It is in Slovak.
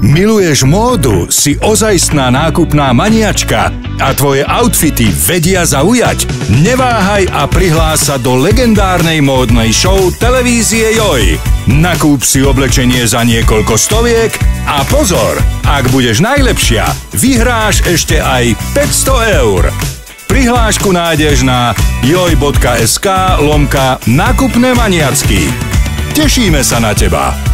Miluješ módu, si ozajstná nákupná maniačka a tvoje outfity vedia zaujať? Neváhaj a prihlás sa do legendárnej módnej show televízie Joj. Nakúp si oblečenie za niekoľko stoviek a pozor, ak budeš najlepšia, vyhráš ešte aj 500 eur. Prihlášku nájdeš na joj.sk/nákupné maniacky. Tešíme sa na teba.